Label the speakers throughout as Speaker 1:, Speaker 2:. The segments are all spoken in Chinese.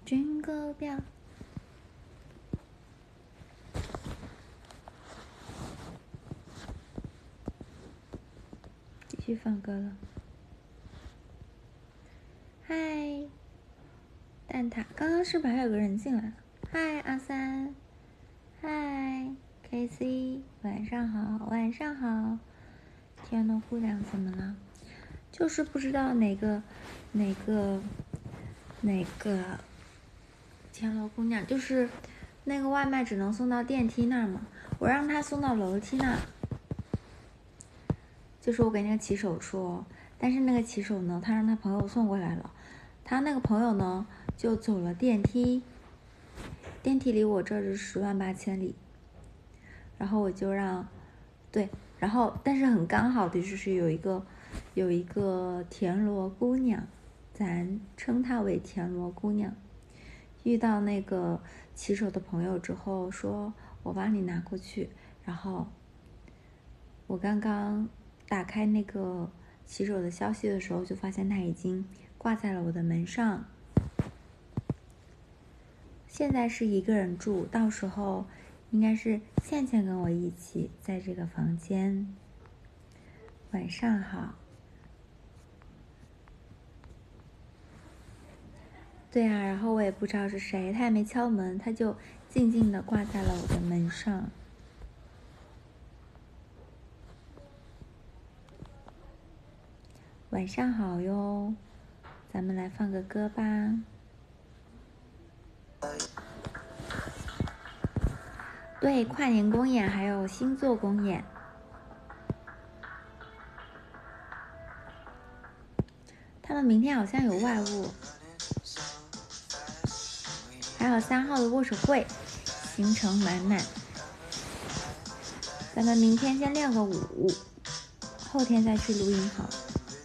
Speaker 1: Jingle bell。继续放歌了。嗨，蛋挞，刚刚是不是还有个人进来了？嗨，阿三。嗨 ，KC， 晚上好，晚上好。天呐，姑娘怎么了？就是不知道哪个天楼姑娘，就是那个外卖只能送到电梯那儿嘛，我让他送到楼梯那儿。就是我给那个骑手说，但是那个骑手呢，他让他朋友送过来了，他那个朋友呢就走了电梯，电梯离我这儿是10万8千里，然后我就让，对，然后但是很刚好的就是有一个田螺姑娘，咱称她为田螺姑娘，遇到那个骑手的朋友之后说，我帮你拿过去，然后我刚刚打开那个骑手的消息的时候，就发现他已经挂在了我的门上。现在是一个人住，到时候应该是倩倩跟我一起在这个房间。晚上好。对啊，然后我也不知道是谁，他也没敲门，他就静静地挂在了我的门上。晚上好哟，咱们来放个歌吧。对，跨年公演还有星座公演。他们明天好像有外务，还有3号的握手会，行程满满。咱们明天先练个舞，后天再去录音好。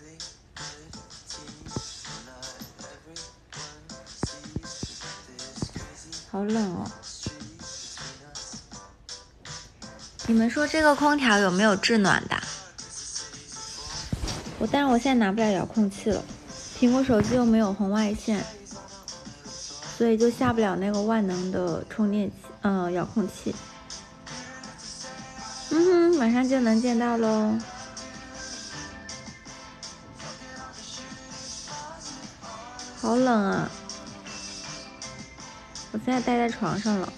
Speaker 1: 好冷哦！你们说这个空调有没有制暖的？但是我现在拿不了遥控器了，苹果手机又没有红外线，所以就下不了那个万能的充电器，遥控器。马上就能见到喽。好冷啊！我现在待在床上了。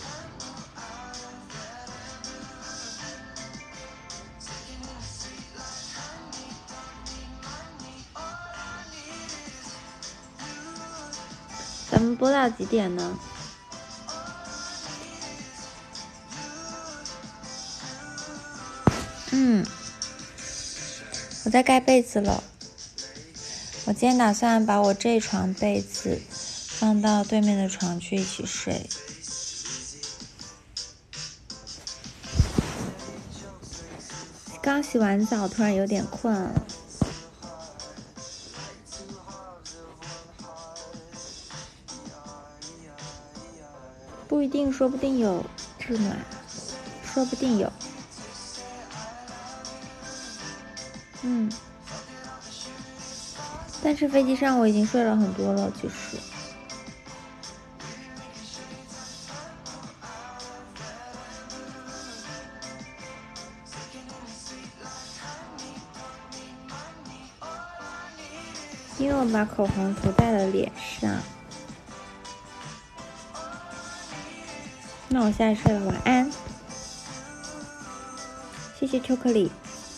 Speaker 1: 咱们播到几点呢？我在盖被子了。我今天打算把我这床被子放到对面的床去一起睡。刚洗完澡，突然有点困了。不一定，说不定有制暖，说不定有。但是飞机上我已经睡了很多了，其实。因为我把口红涂在了脸上。那我现在睡了，晚安。谢谢巧克力。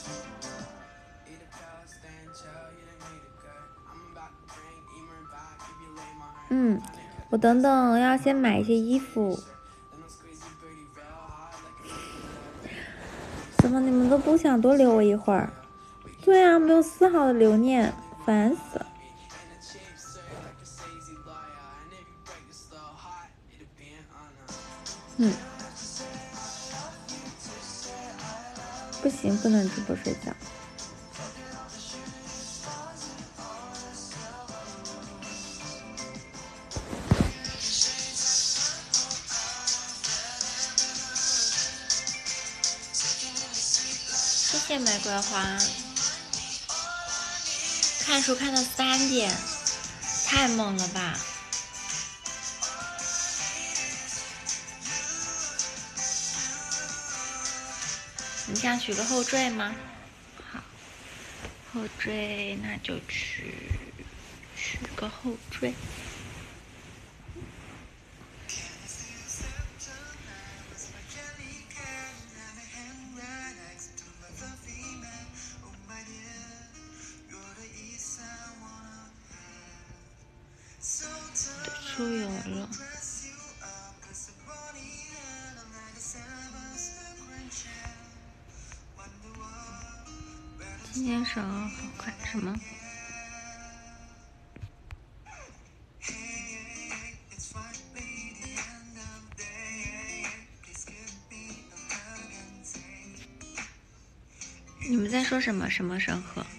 Speaker 1: 我等等要先买一些衣服。怎么你们都不想多留我一会儿？对啊，没有丝毫的留念，烦死了。不行，不能直播睡觉。谢谢玫瑰花。看书看到3点，太猛了吧！ 你想取个后缀吗？好，后缀那就取个后缀。书有了。今天手好看什么？你们在说什么？什么神鹤？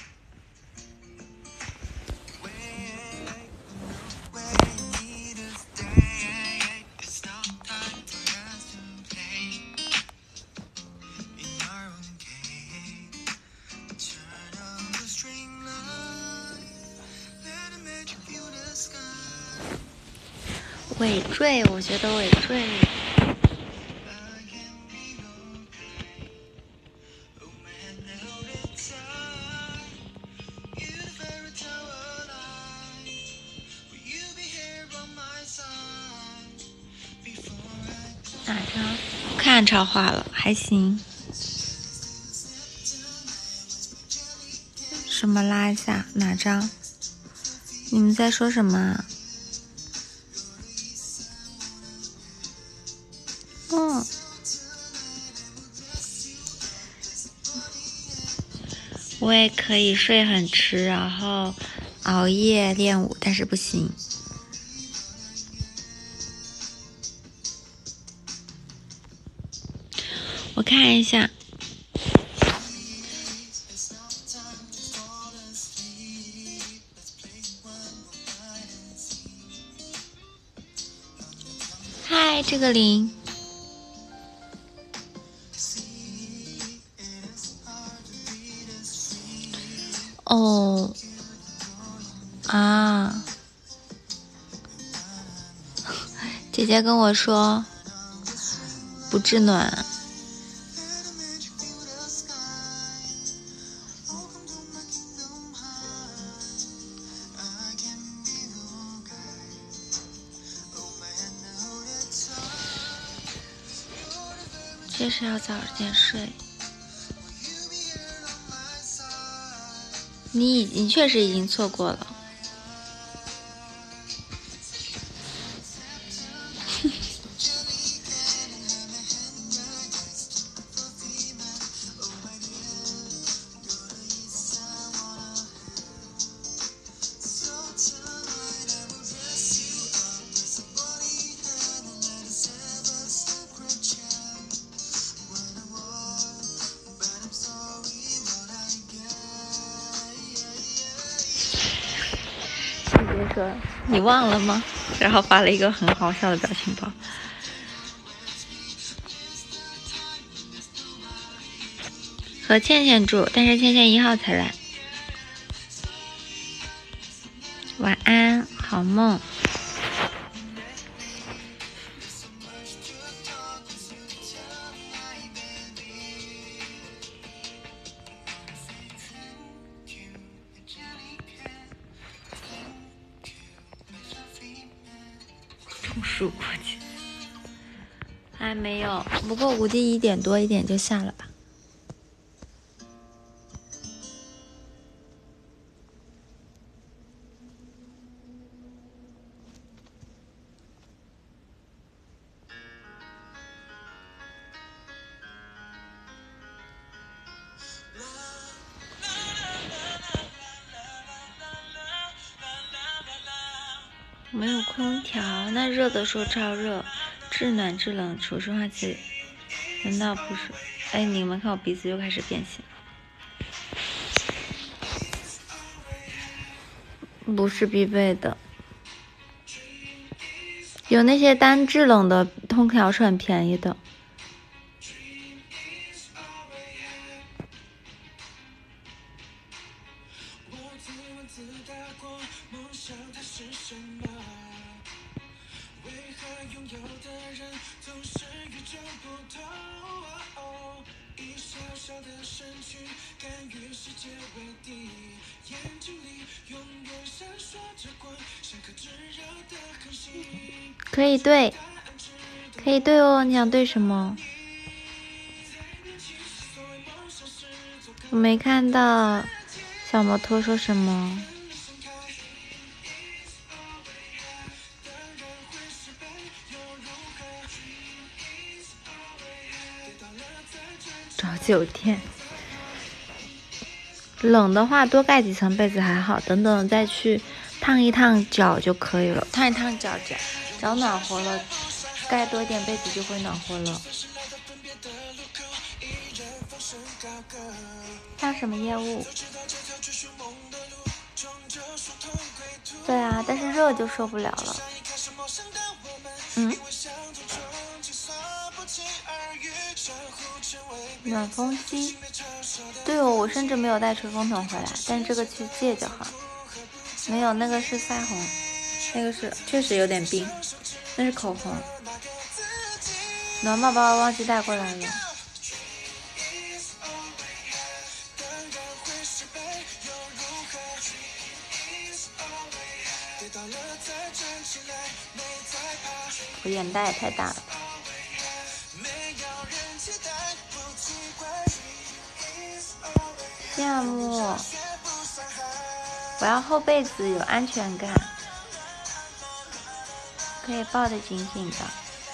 Speaker 1: 尾缀，我觉得尾缀。哪张？看超话了，还行。什么拉一下？哪张？你们在说什么？我也可以睡很迟，然后熬夜练舞，但是不行。我看一下。嗨，这个零。哦，啊，姐姐跟我说不制暖。确实要早点睡。你确实已经错过了。说你忘了吗？然后发了一个很好笑的表情包。和倩倩住，但是倩倩1号才来。晚安，好梦。中暑过去？还没有，不过估计1点多1点就下了吧。没有空调，那热的时候超热，制暖制冷除湿化气，难道不是？哎，你们看我鼻子又开始变形。不是必备的，有那些单制冷的空调是很便宜的。 可以对，可以对哦。你想对什么？我没看到小摩托说什么。找酒店。冷的话多盖几层被子还好，等等再去烫一烫脚就可以了。烫一烫脚，脚暖和了，盖多一点被子就会暖和了。烫什么业务？对啊，但是热就受不了了。暖风机。对哦，我甚至没有带吹风筒回来，但这个去借就好。没有，那个是腮红，那个是确实有点冰，那是口红。暖宝宝忘记带过来了。我眼袋也太大了。羡慕。我要厚被子，有安全感，可以抱得紧紧的。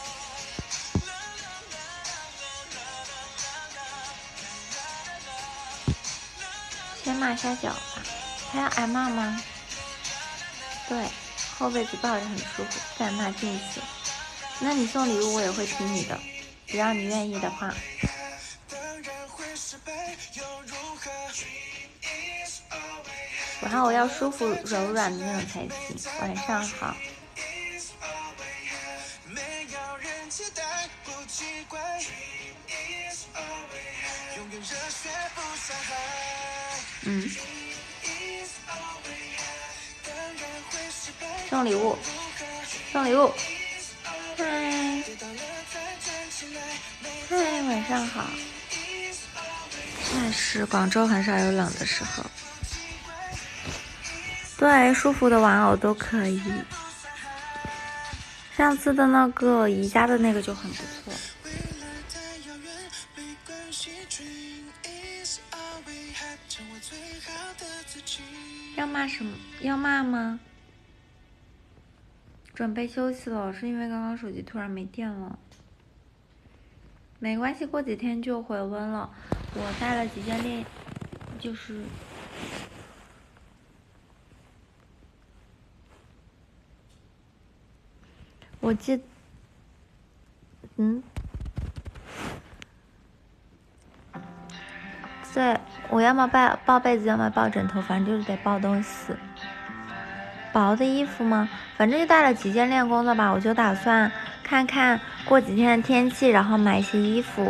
Speaker 1: 先骂下脚吧。他要挨骂吗？对，厚被子抱着很舒服，不敢骂进去。那你送礼物我也会听你的，只要你愿意的话。然后我要舒服柔软的那种才行。晚上好。送礼物，送礼物。嗨，嗨，晚上好。但是广州很少有冷的时候。对，舒服的玩偶都可以。上次的那个宜家的那个就很不错。要骂什么？要骂吗？准备休息了，是因为刚刚手机突然没电了。没关系，过几天就回温了。我带了几件链，就是我记，对，我要么抱被子，要么抱枕头，反正就是得抱东西。薄的衣服吗？反正就带了几件练功的吧，我就打算看看过几天的天气，然后买一些衣服。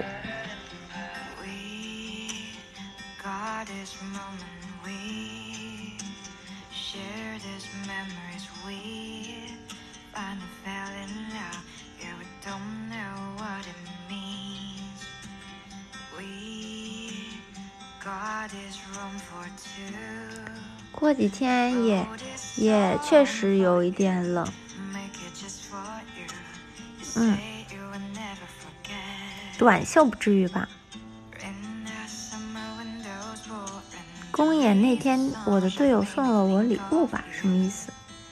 Speaker 1: 过几天也确实有一点冷。短袖不至于吧。公演那天我的队友送了我礼物吧，什么意思？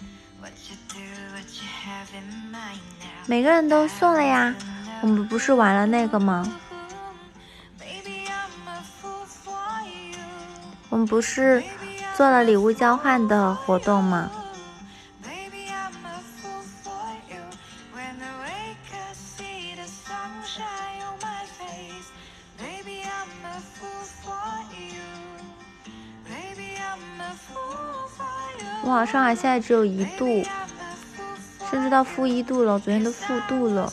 Speaker 1: 每个人都送了呀，我们不是玩了那个吗？我们不是做了礼物交换的活动吗？哇，上海现在只有1度，甚至到-1度了，昨天都负度了。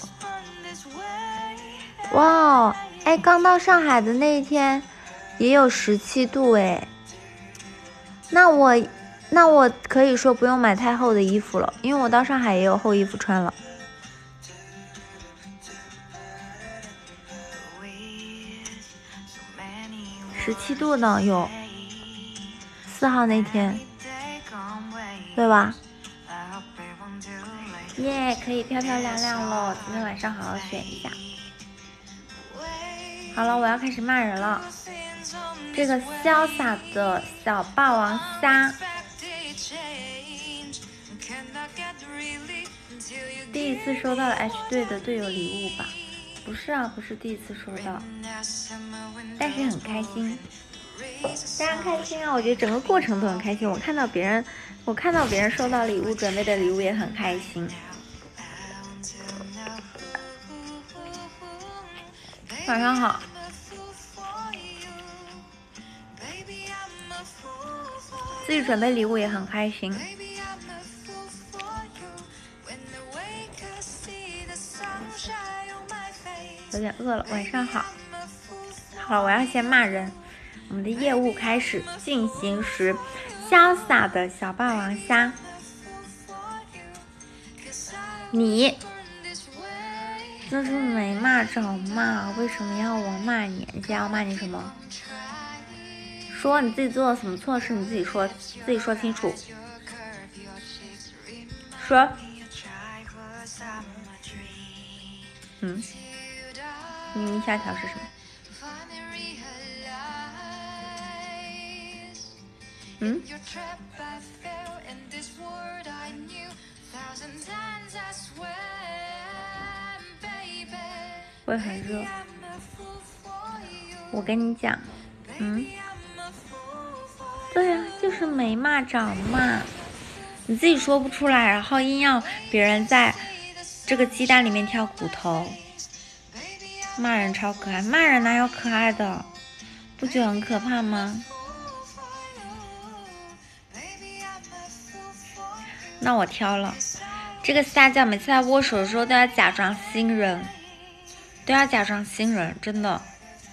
Speaker 1: 哇，哎，刚到上海的那一天也有17度哎。那我可以说不用买太厚的衣服了，因为我到上海也有厚衣服穿了。 17度呢，有4号那天，对吧？耶，可以漂漂亮亮喽！今天晚上好好选一下。好了，我要开始骂人了。这个潇洒的小霸王虾，第一次收到了 H 队的队友礼物吧？不是啊，不是第一次收到，但是很开心，非常开心啊！我觉得整个过程都很开心。我看到别人收到礼物，准备的礼物也很开心。晚上好。自己准备礼物也很开心。有点饿了，晚上好。好了，我要先骂人。我们的业务开始进行时，潇洒的小霸王虾，你这是没骂着骂，为什么要我骂你？你现在要骂你什么？说你自己做了什么错事，你自己说清楚。说。你下条是什么？会很热。我跟你讲，对呀，就是没骂着骂，你自己说不出来，然后硬要别人在这个鸡蛋里面挑骨头。骂人超可爱，骂人哪有可爱的？不觉得很可怕吗？那我挑了这个虾酱，每次在握手的时候都要假装新人，真的。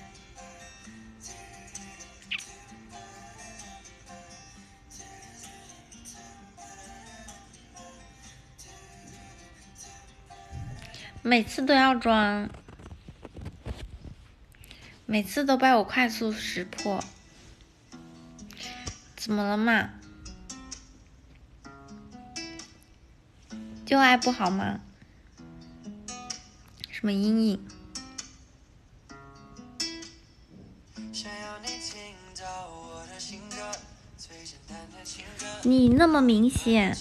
Speaker 1: 每次都要装，每次都被我快速识破，怎么了嘛？旧爱不好吗？什么阴影？你那么明显，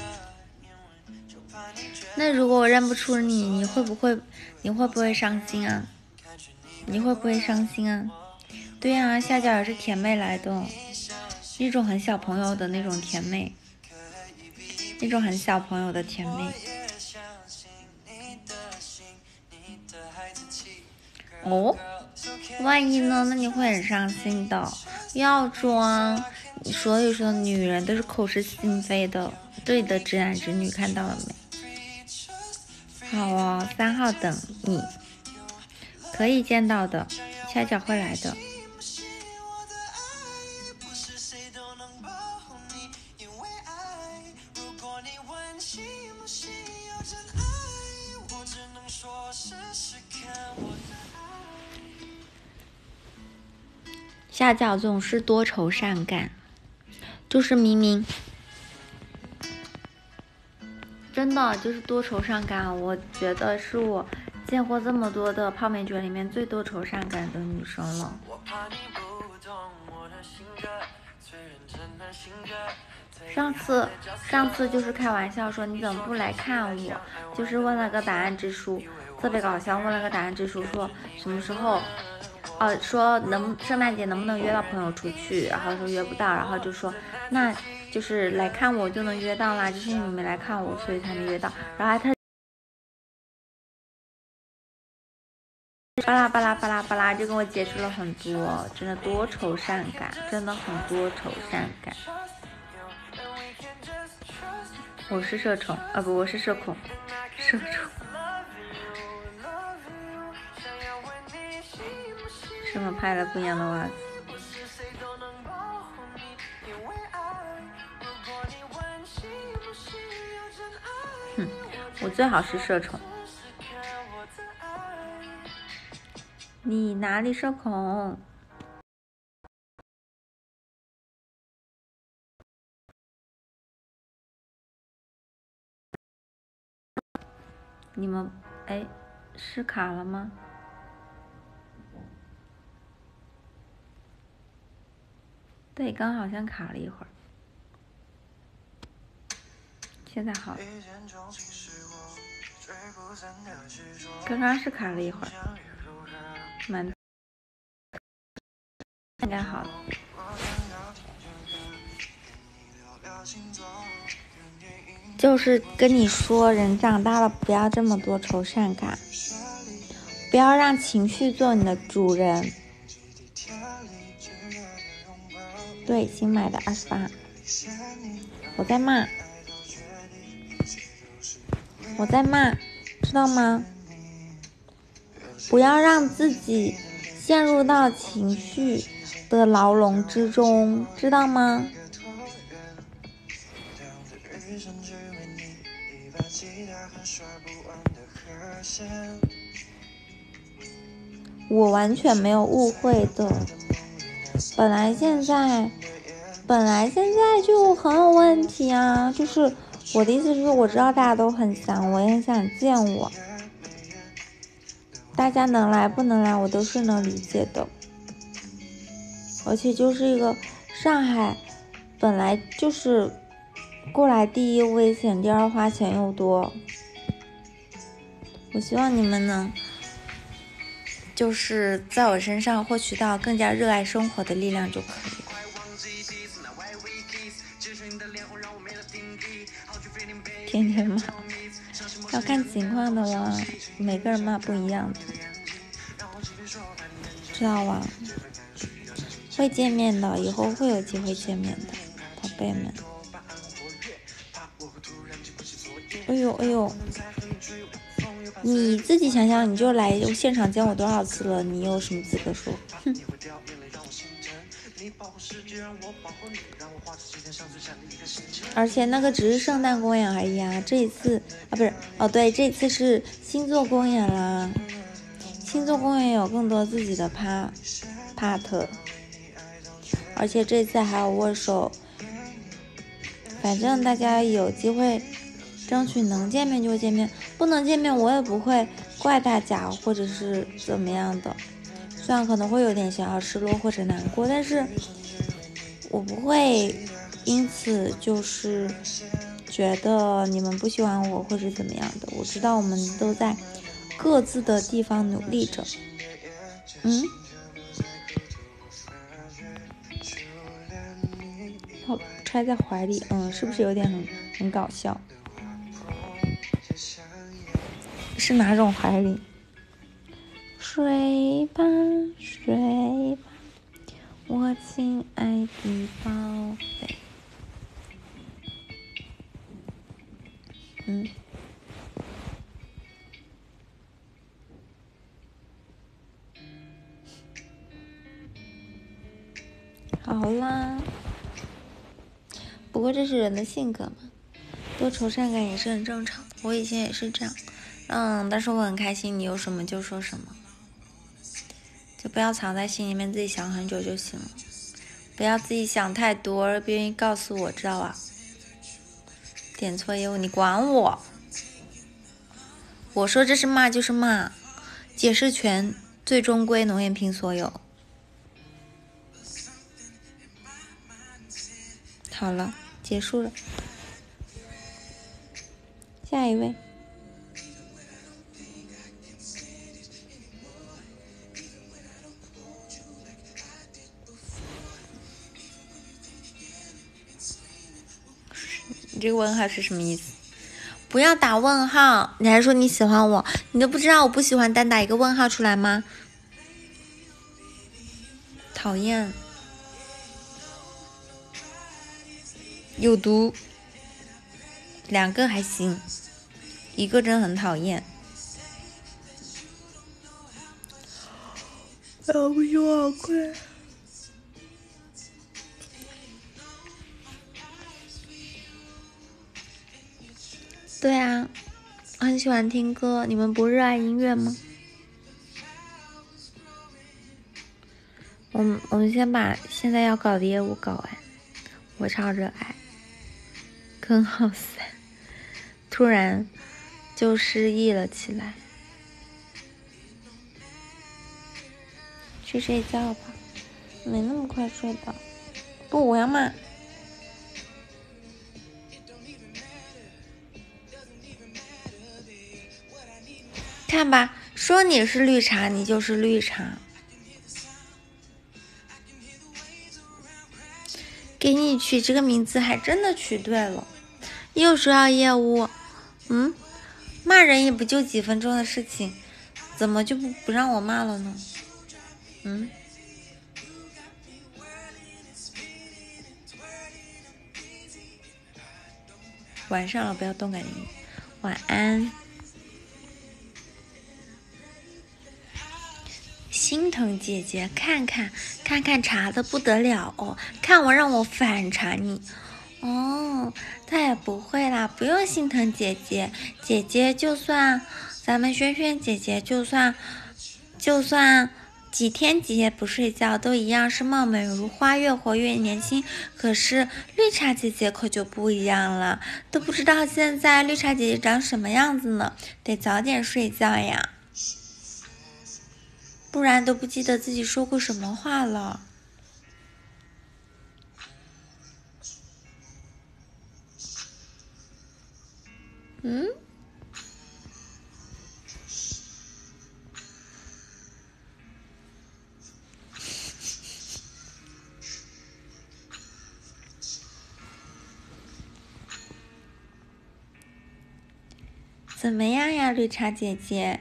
Speaker 1: 那如果我认不出你，你会不会伤心啊？你会不会伤心啊？对呀，下脚也是甜妹来的，一种很小朋友的那种甜妹，那种很小朋友的甜妹。哦，万一呢？那你会很伤心的。要装，所以说女人都是口是心非的。对的，直男直女看到了没？好哦，3号等你，可以见到的，下脚会来的。下脚总是多愁善感，就是明明真的就是多愁善感。我觉得是我见过这么多的泡面卷里面最多愁善感的女生了。上次就是开玩笑说你怎么不来看我，就是问了个答案之书，特别搞笑，问了个答案之书说什么时候说圣诞节能不能约到朋友出去，然后说约不到，然后就说那就是来看我就能约到啦，就是因为你没来看我所以才没约到，然后他巴拉就跟我解释了很多，真的多愁善感，真的很多愁善感。我是社虫不，我是社恐，社虫。什么拍了不一样的袜子？我最好是社恐。你哪里社恐？ 你们，哎，是卡了吗？对，刚好像卡了一会儿，现在好了。刚刚是卡了一会儿，应该好了。就是跟你说，人长大了不要这么多愁善感，不要让情绪做你的主人。对，新买的28，我在骂，知道吗？不要让自己陷入到情绪的牢笼之中，知道吗？我完全没有误会的，本来现在就很有问题啊，就是我的意思是，我知道大家都很想我，也很想见我，大家能来不能来我都是能理解的，而且就是一个上海本来就是过来第一危险，第二花钱又多，我希望你们能就是在我身上获取到更加热爱生活的力量就可以了。天天骂，要看情况的哇，每个人骂不一样的，知道吧？会见面的，以后会有机会见面的，宝贝们。哎呦，你自己想想，你就来现场见我多少次了，你有什么资格说？哼。而且那个只是圣诞公演而已啊，这一次啊不是对，这次是星座公演啦，星座公演有更多自己的part，而且这次还有握手，反正大家有机会争取能见面就见面，不能见面我也不会怪大家或者是怎么样的，虽然可能会有点小小失落或者难过，但是我不会因此就是觉得你们不喜欢我或者怎么样的，我知道我们都在各自的地方努力着。我揣在怀里，是不是有点很搞笑？是哪种怀里？睡吧，睡吧，我亲爱的宝贝。好啦，不过这是人的性格嘛，多愁善感也是很正常的，我以前也是这样，但是我很开心，你有什么就说什么，就不要藏在心里面，自己想很久就行了，不要自己想太多，别人告诉我，知道吧？点错业务你管我？我说这是骂就是骂，解释权最终归农艳萍所有。好了，结束了，下一位。你这个问号是什么意思？不要打问号，你还说你喜欢我，你都不知道我不喜欢单打一个问号出来吗？讨厌，有毒，2个还行，1个真的很讨厌。我不行，我好困。对啊，我很喜欢听歌，你们不热爱音乐吗？我们先把现在要搞的业务搞完，我超热爱。根号3，突然就失忆了起来。去睡觉吧，没那么快睡的。不，我要骂。看吧，说你是绿茶，你就是绿茶。给你取这个名字还真的取对了。又说要业务，骂人也不就几分钟的事情，怎么就不让我骂了呢？晚上了，不要动感音。晚安。心疼姐姐，看看查的不得了哦，看我让我反查你。哦，他也不会啦，不用心疼姐姐。姐姐就算咱们萱萱姐姐就算几天几夜不睡觉都一样是貌美如花，越活越年轻。可是绿茶姐姐可就不一样了，都不知道现在绿茶姐姐长什么样子呢，得早点睡觉呀，不然都不记得自己说过什么话了。怎么样呀，绿茶姐姐？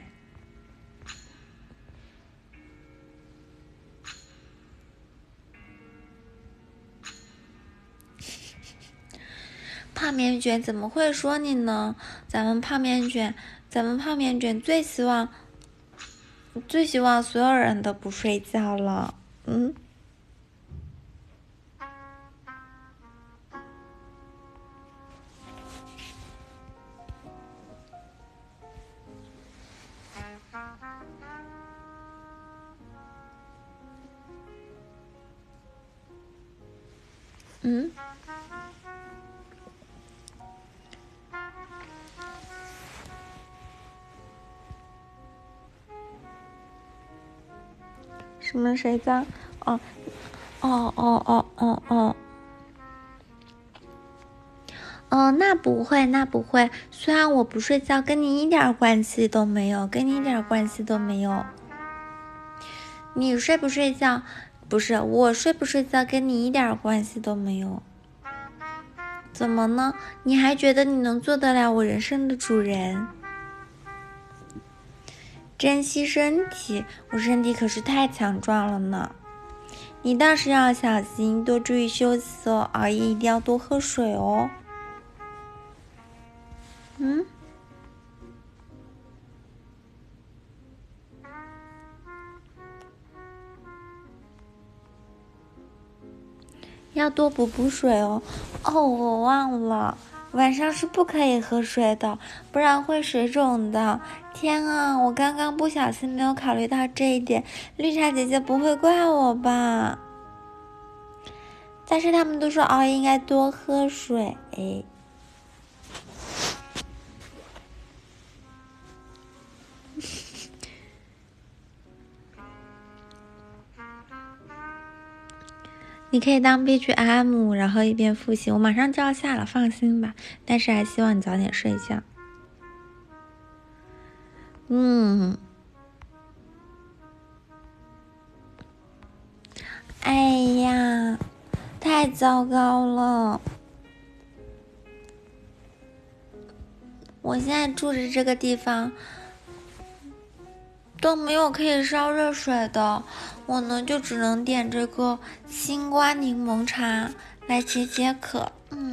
Speaker 1: 泡面卷怎么会说你呢？咱们泡面卷最希望所有人都不睡觉了。什么谁脏？哦，那不会。虽然我不睡觉，跟你一点关系都没有。你睡不睡觉？不是，我睡不睡觉跟你一点关系都没有。怎么呢？你还觉得你能做得了我人生的主人？珍惜身体，我身体可是太强壮了呢。你倒是要小心，多注意休息哦，熬夜一定要多喝水哦。要多补水哦。我忘了，晚上是不可以喝水的，不然会水肿的。天啊，我刚刚不小心没有考虑到这一点，绿茶姐姐不会怪我吧？但是他们都说熬夜应该多喝水。你可以当 BGM， 然后一边复习。我马上就要下了，放心吧。但是还希望你早点睡觉。哎呀，太糟糕了！我现在住的这个地方都没有可以烧热水的，我呢就只能点这个青瓜柠檬茶来解渴。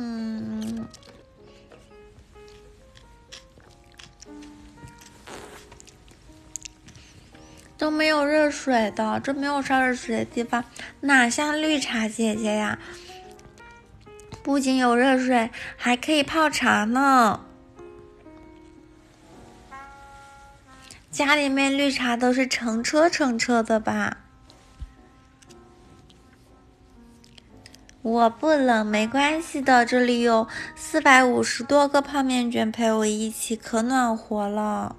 Speaker 1: 都没有热水的，这没有烧热水的地方哪像绿茶姐姐呀？不仅有热水，还可以泡茶呢。家里面绿茶都是成车的吧？ 我不冷，没关系的，这里有450多个泡面卷陪我一起，可暖和了。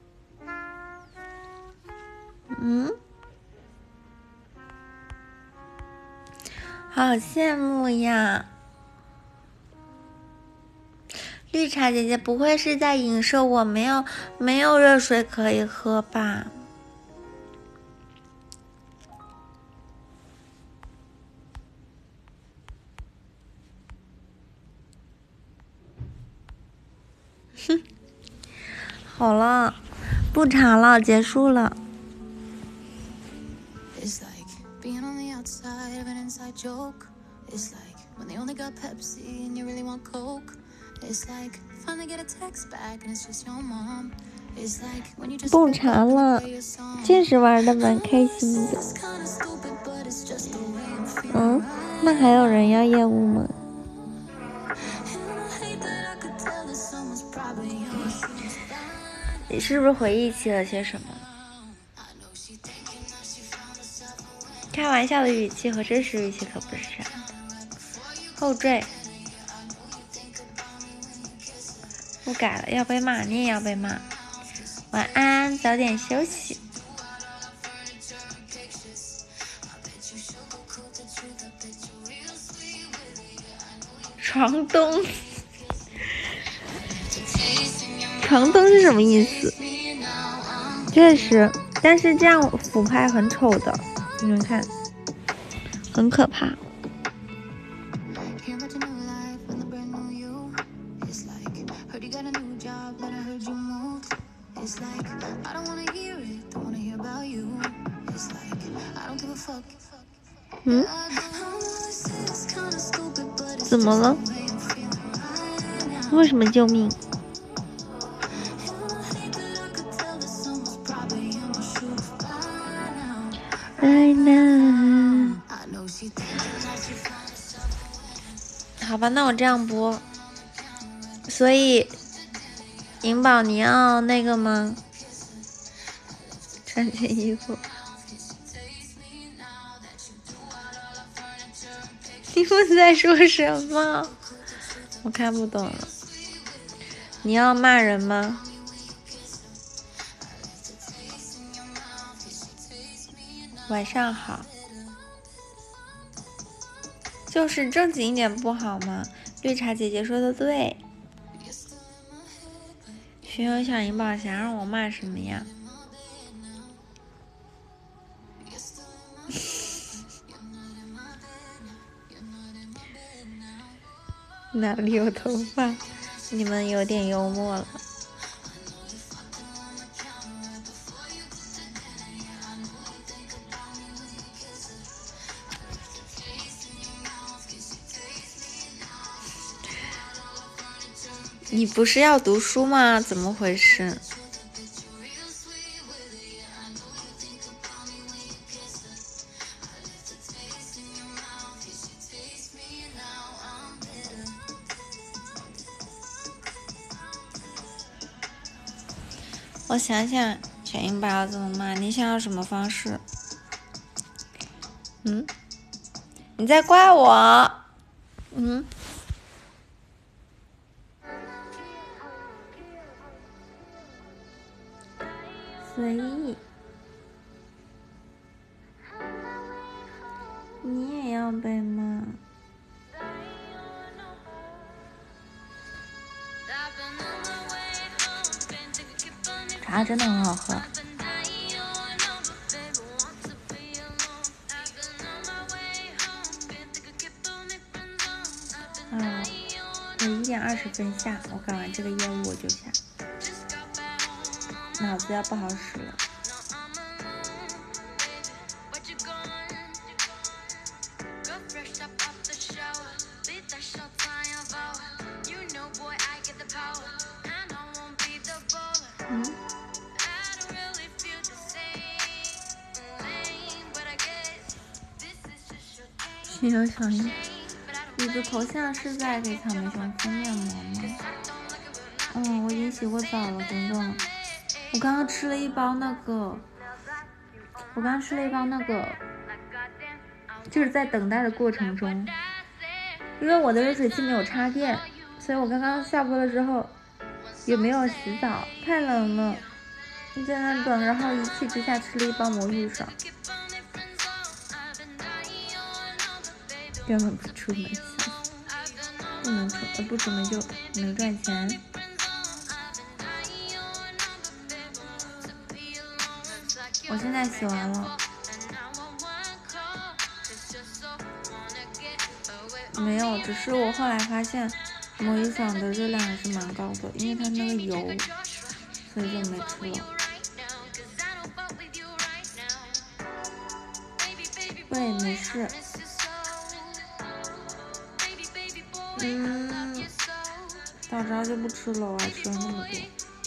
Speaker 1: 好羡慕呀！绿茶姐姐不会是在影射我没有热水可以喝吧？哼，好了，不查了，结束了。不查了，确实玩的蛮开心的。那还有人要业务吗？你是不是回忆起了些什么？开玩笑的语气和真实语气可不是这样的。后缀不改了，要被骂，你也要被骂。晚安，早点休息。床东，床东是什么意思？确实，但是这样俯拍很丑的，你们看，很可怕。怎么了？为什么救命？好吧，那我这样播。所以，银宝，你要那个吗？穿件衣服。你们在说什么？我看不懂了。你要骂人吗？晚上好。就是正经一点不好吗？绿茶姐姐说的对。学友小银宝想让我骂什么呀？哪里有头发？你们有点幽默了。你不是要读书吗？怎么回事？我想想，小银宝要怎么骂？你想要什么方式？你在怪我？随意。你也要被骂？茶真的很好喝。我1点20分下，我赶完这个业务我就下，脑子要不好使了。学友小银，你的头像是在给草莓熊敷面膜吗？我已经洗过澡了，等等。我刚刚吃了一包那个，就是在等待的过程中， 因为我的热水器没有插电，所以我刚刚下播了之后也没有洗澡，太冷了，在那等，然后一气之下吃了一包魔芋爽，根本不出门，不能出，不出门就能赚钱。我现在洗完了，没有，只是我后来发现魔芋爽的热量还是蛮高的，因为它那个油，所以就没吃了。对，没事。早知道就不吃了，我还吃了那么多。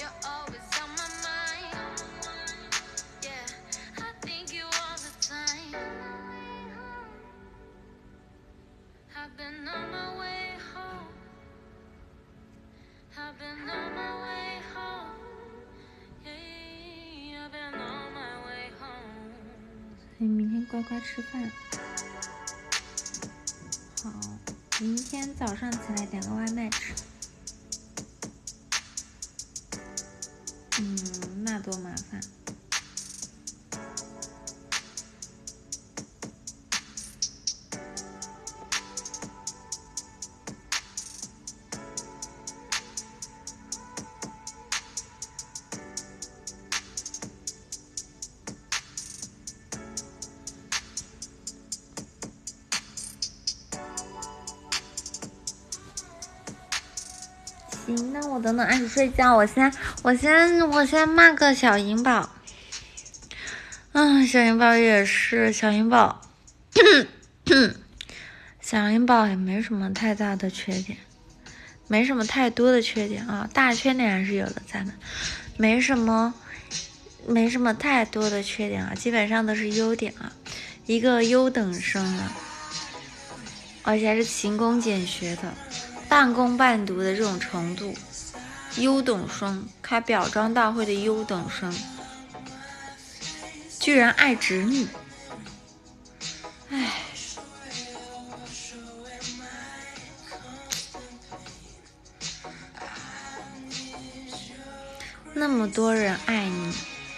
Speaker 1: 所以明天乖乖吃饭。好，明天早上起来点个外卖吃。那多麻烦。行，那我等等按时睡觉。我先骂个小银宝。小银宝也是，小银宝也没什么太大的缺点，没什么太多的缺点啊，大缺点还是有的，咱们没什么太多的缺点啊，基本上都是优点啊，一个优等生啊，而且还是勤工俭学的，半工半读的这种程度，优等生，开表彰大会的优等生，居然爱侄女，唉。那么多人爱你，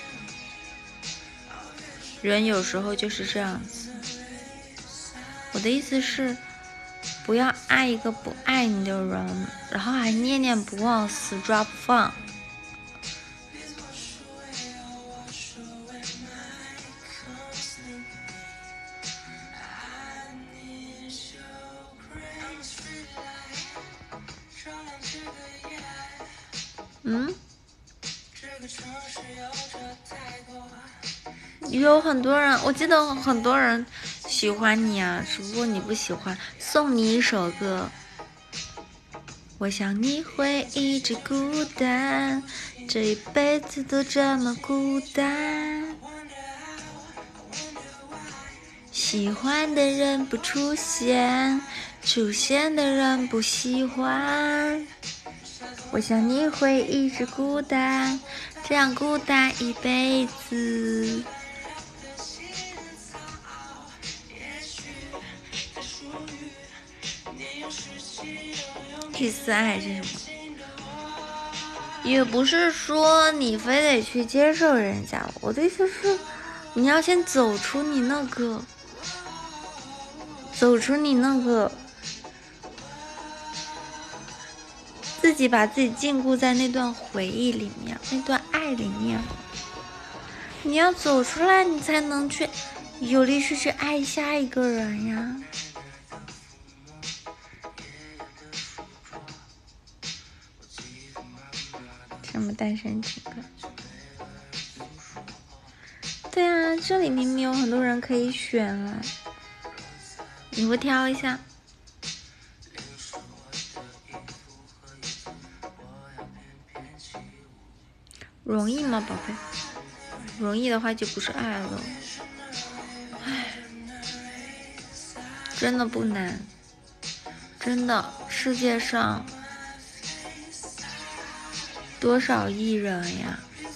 Speaker 1: 人有时候就是这样子。我的意思是，不要爱一个不爱你的人，然后还念念不忘，死抓不放。有很多人，我记得很多人喜欢你啊，只不过你不喜欢。送你一首歌，我想你会一直孤单，这一辈子都这么孤单。喜欢的人不出现，出现的人不喜欢。我想你会一直孤单，这样孤单一辈子。第四爱是什么？也不是说你非得去接受人家，我的意思是，你要先走出你那个，自己把自己禁锢在那段回忆里面，那段爱里面。你要走出来，你才能去有力去爱下一个人呀。什么单身情歌？对啊，这里明明有很多人可以选啊，你会挑一下？容易吗，宝贝？容易的话就不是爱了。唉，真的不难，真的，世界上多少艺人呀，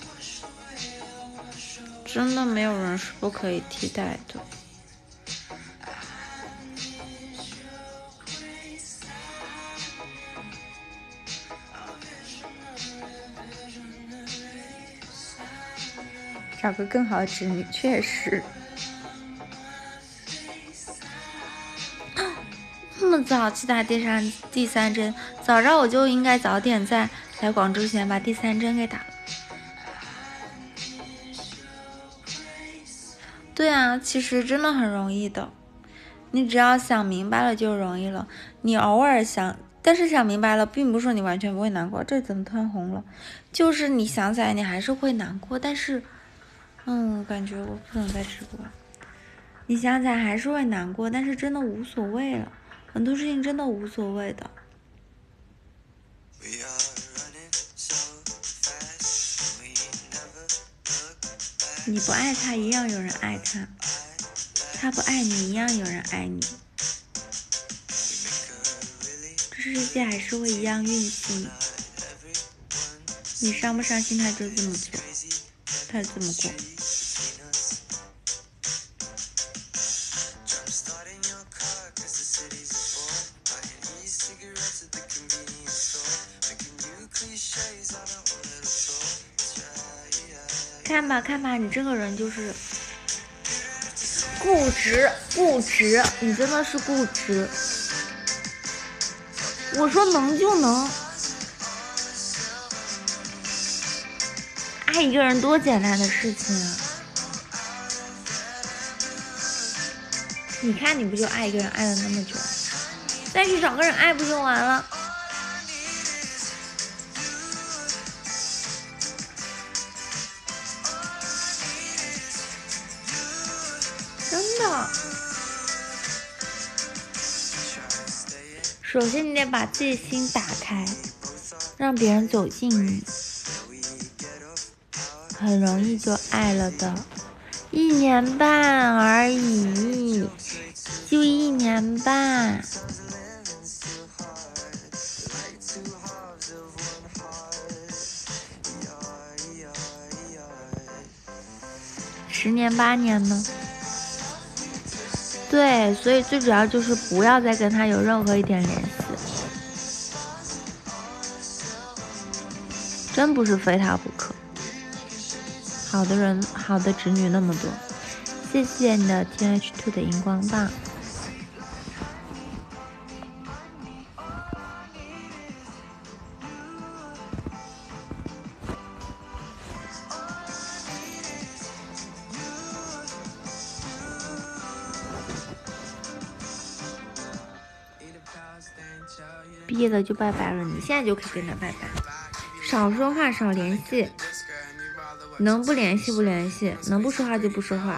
Speaker 1: 真的没有人是不可以替代的。 找个更好的侄女，确实。那么早去打第三针，早知道我就应该早点在来广州前把第3针给打了。对啊，其实真的很容易的，你只要想明白了就容易了。你偶尔想，但是想明白了，并不是说你完全不会难过。这怎么突然红了？就是你想起来你还是会难过，但是，感觉我不能再直播了。你想起来还是会难过，但是真的无所谓了，很多事情真的无所谓的。你不爱他，一样有人爱他；他不爱你，一样有人爱你。这世界还是会一样运行。你伤不伤心，他就这么做，他就这么过。看吧看吧，你这个人就是固执，你真的是固执。我说能就能，爱一个人多简单的事情啊！你看你不就爱一个人爱了那么久，再去找个人爱不就完了？真的。首先你得把自己心打开，让别人走进你，很容易就爱了的。1年半而已，就1年半。10年8年呢？对，所以最主要就是不要再跟他有任何一点联系，真不是非他不可。好的人，好的侄女那么多，谢谢你的 TH2 的荧光棒。毕业了就拜拜了，你现在就可以跟他拜拜，少说话，少联系，能不联系不联系，能不说话就不说话。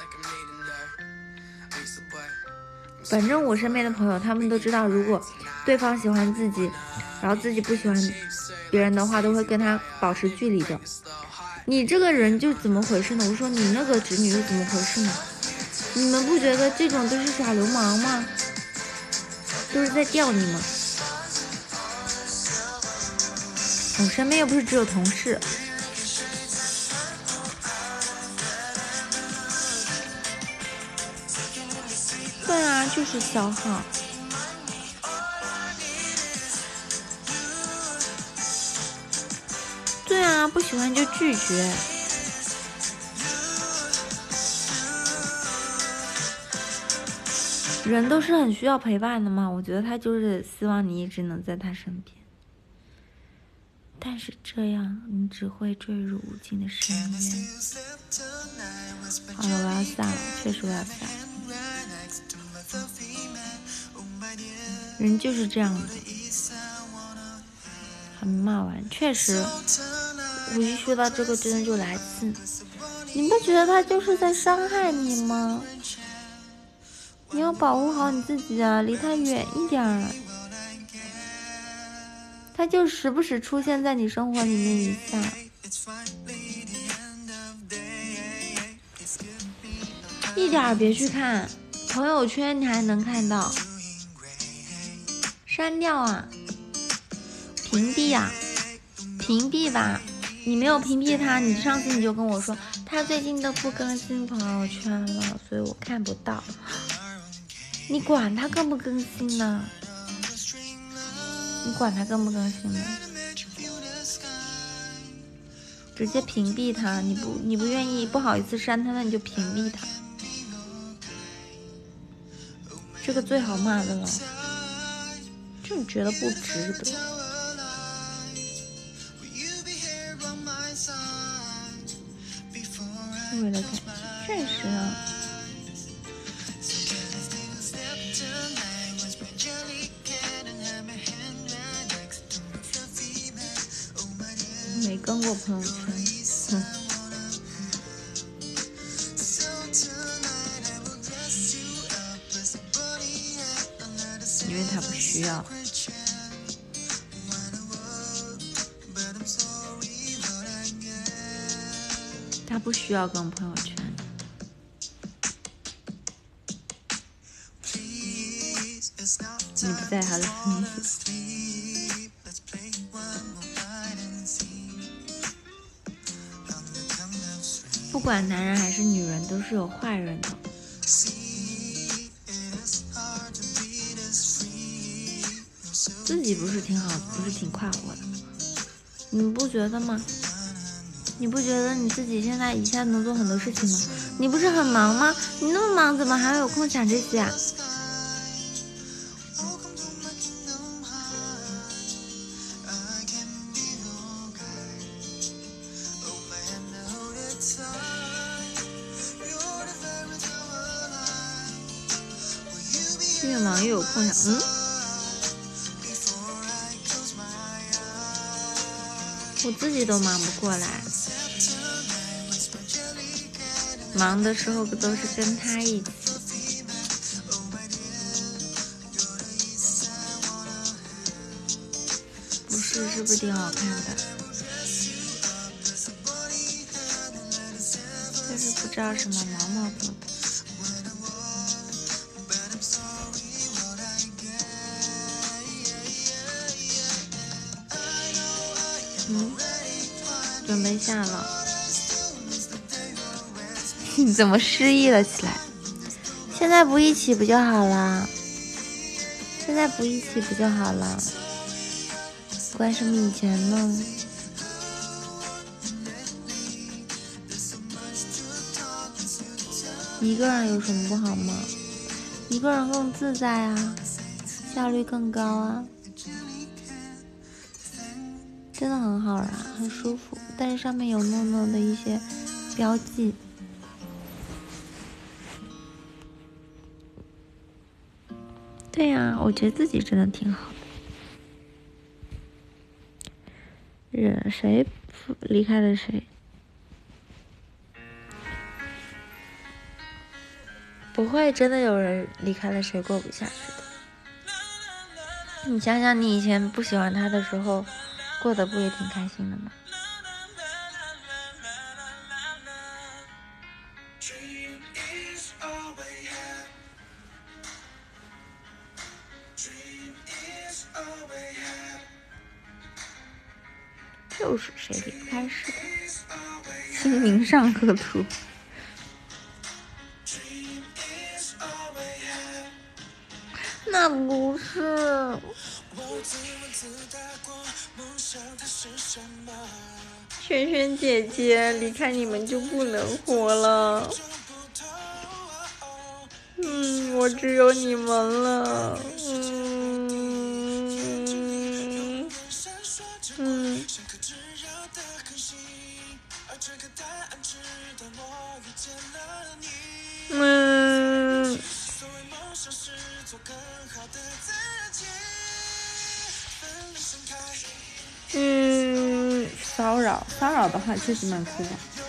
Speaker 1: 反正我身边的朋友他们都知道，如果对方喜欢自己，然后自己不喜欢别人的话，都会跟他保持距离的。你这个人就怎么回事呢？我说你那个侄女是怎么回事呢？你们不觉得这种都是耍流氓吗？都是在钓你吗？我身边又不是只有同事。对啊，就是消耗。对啊，不喜欢就拒绝。人都是很需要陪伴的嘛，我觉得他就是希望你一直能在他身边。但是这样你只会坠入无尽的深渊。好了，我要下了，确实我要下了。人就是这样的，很骂完，确实。我一说到这个，真的就来气。你不觉得他就是在伤害你吗？你要保护好你自己啊，离他远一点儿。他就时不时出现在你生活里面一下。一点别去看朋友圈，你还能看到，删掉啊，屏蔽啊，屏蔽吧。你没有屏蔽他，你上次你就跟我说他最近都不更新朋友圈了，所以我看不到。你管他更不更新呢？你管他更不更新呢？ 直接屏蔽他。你不愿意不好意思删他，那你就屏蔽他。这个最好骂的了，就觉得不值得。为了感情，确实啊。没跟过朋友圈，因为他不需要。他不需要跟朋友圈。你不在他的心里。不管男人还是女人，都是有坏人的。自己不是挺好，不是挺快活的，你不觉得吗？你不觉得你自己现在一下能做很多事情吗？你不是很忙吗？你那么忙，怎么还有空想这些啊？越忙越有空想，我自己都忙不过来，忙的时候不都是跟他一起？不是，是不是挺好看的？但是不知道什么毛毛做的。准备下了。你怎么失忆了起来？现在不一起不就好了？现在不一起不就好了？管什么以前呢？一个人有什么不好吗？一个人更自在啊，效率更高啊，真的很好啦，很舒服。但是上面有诺诺的一些标记。对呀，我觉得自己真的挺好的。谁离开了谁？不会真的有人离开了谁过不下去的。你想想，你以前不喜欢他的时候，过得不也挺开心的吗？就是谁离不开谁的。清明上河图。那不是。萱萱姐姐，离开你们就不能活了。我只有你们了。骚扰的话确实蛮酷的。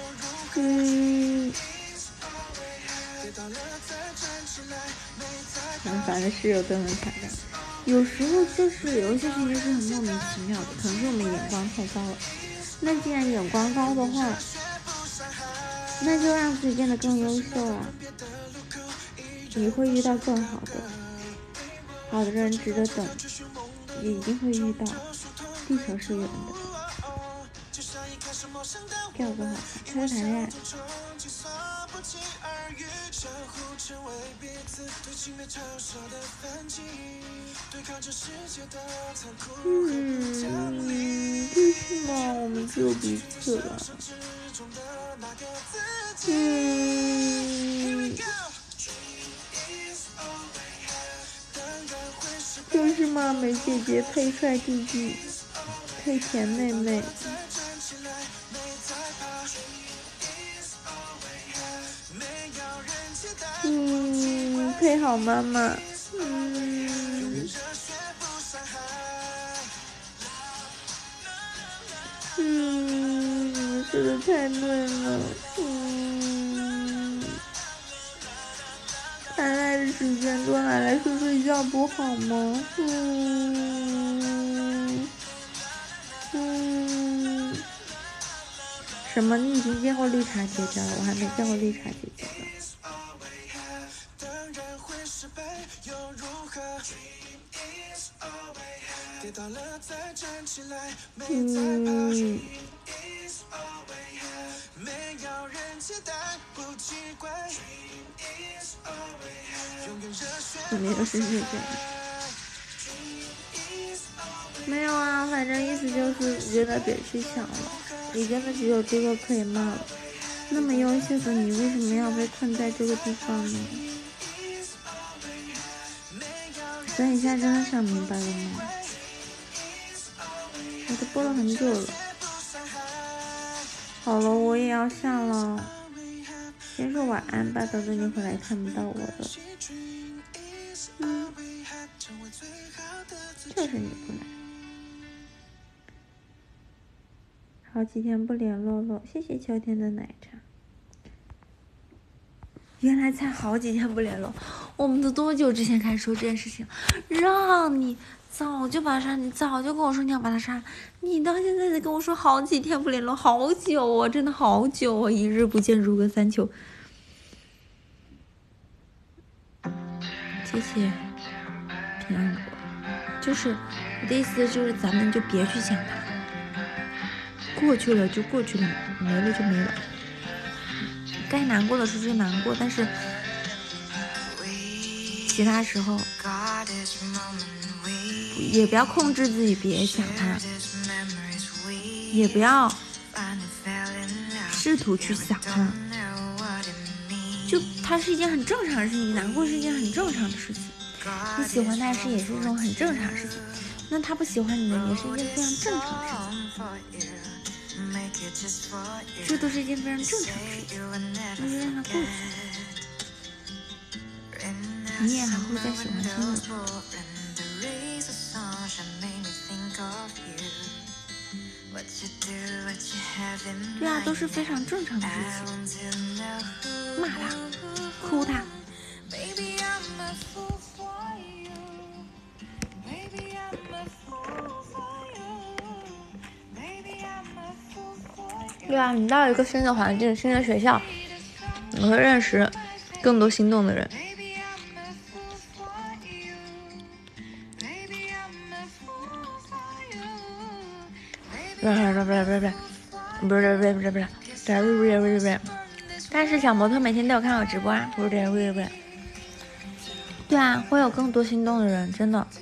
Speaker 1: 烦的室友都能踩到。有时候就是有一些事情是很莫名其妙的，可能是我们眼光太高了。那既然眼光高的话，那就让自己变得更优秀啊！你会遇到更好的，好的人值得等，也一定会遇到。地球是圆的。 这首歌好看，他在谈恋爱。就是嘛，我们只有彼此了。就是嘛，美姐姐配帅弟弟，配甜妹妹。配好妈妈。你们说的太对了。谈恋爱的时间多拿来睡睡觉不好吗？什么？你已经见过绿茶姐姐了？我还没见过绿茶姐姐呢。有没有是这样？没有啊，反正意思就是觉得别去想了，你真的只有这个可以骂了。那么优秀的你，为什么要被困在这个地方呢？所以你现在真的想明白了吗？我都播了很久了。好了，我也要下了。先说晚安吧，等等你回来看不到我的。就是你不来。好几天不联络了，谢谢秋天的奶茶。原来才好几天不联络，我们都多久之前开始说这件事情？让你早就把他删，你早就跟我说你要把他删，你到现在才跟我说好几天不联络，好久啊，真的好久啊，一日不见如隔三秋。谢谢平安果，就是我的意思就是咱们就别去想他，过去了就过去了，没了就没了。该难过的时候就难过，但是其他时候也不要控制自己，别想他，也不要试图去想他，就它是一件很正常的事情，难过是一件很正常的事情，你喜欢他是也是一种很正常的事情，那他不喜欢你的也是一件非常正常的事情，这都是一件非常正常的事情，那就让它过去，你也还会再喜欢新的。对啊，都是非常正常的事情。骂他，哭他。对啊，你到一个新的环境、新的学校，你会认识更多心动的人。但是小模特每天都有看我直播啊，不是。对啊，会有更多心动的人，真的。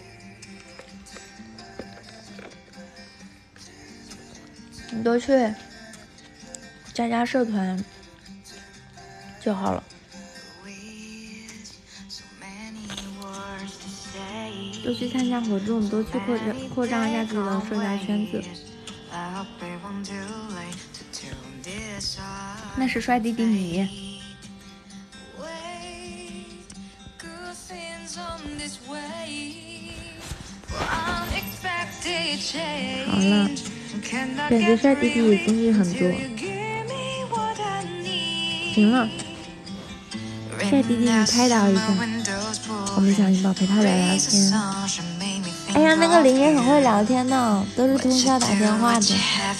Speaker 1: 你多去加社团就好了，多去参加活动，多去扩张一下自己的社交圈子。那是帅弟弟你。好了，感觉帅弟弟也经历很多。行了，帅弟弟你开导一下，我们小云宝陪他聊聊天。哎呀，那个林也很会聊天呢，都是通宵打电话的。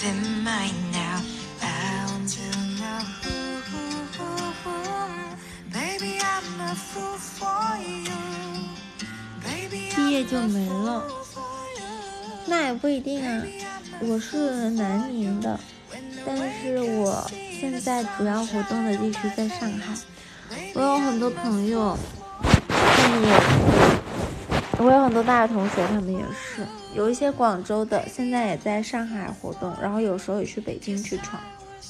Speaker 1: 毕业就没了，那也不一定啊。我是南宁的， 但是我现在主要活动的地区在上海，我有很多朋友，他们也是，我有很多大学同学，他们也是，有一些广州的，现在也在上海活动，然后有时候也去北京去闯。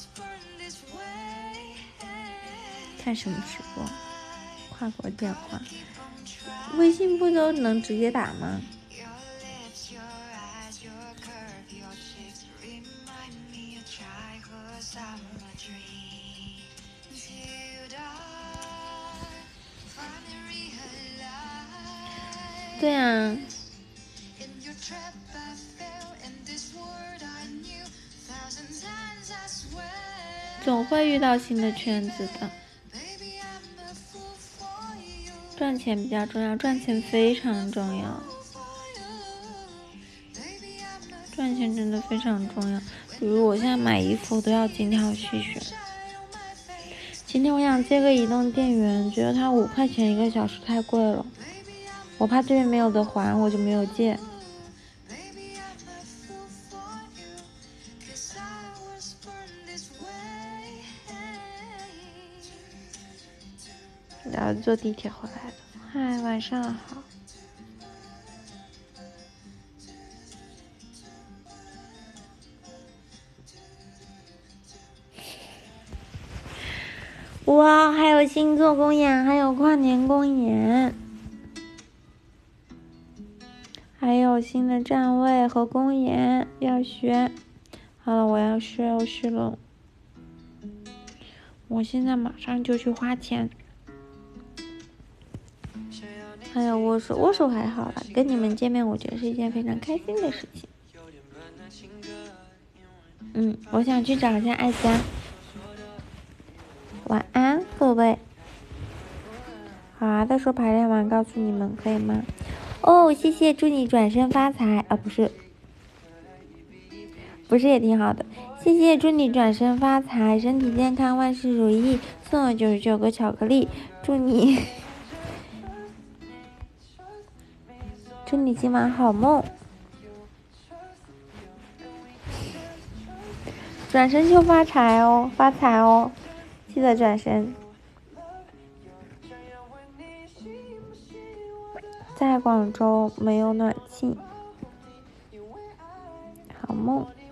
Speaker 1: 看什么直播？跨国电话，微信不都能直接打吗？对啊，总会遇到新的圈子的。赚钱比较重要，赚钱非常重要，赚钱真的非常重要。比如我现在买衣服都要精挑细选。今天我想接个移动电源，觉得它5块钱1个小时太贵了，我怕这边没有得还，我就没有借。然后坐地铁回来的。嗨，晚上好。哇，还有星座公演，还有跨年公演，还有新的站位和公演要学。好了，我要休息了。我现在马上就去花钱。还有握手，握手还好啦，跟你们见面我觉得是一件非常开心的事情。我想去找一下爱佳。晚安，各位。好啊，到时候排练完告诉你们，可以吗？哦，谢谢，祝你转身发财啊，不是也挺好的。谢谢，祝你转身发财，身体健康，万事如意，送了99个巧克力，祝你今晚好梦。转身就发财哦，记得转身。在广州没有暖气，好梦。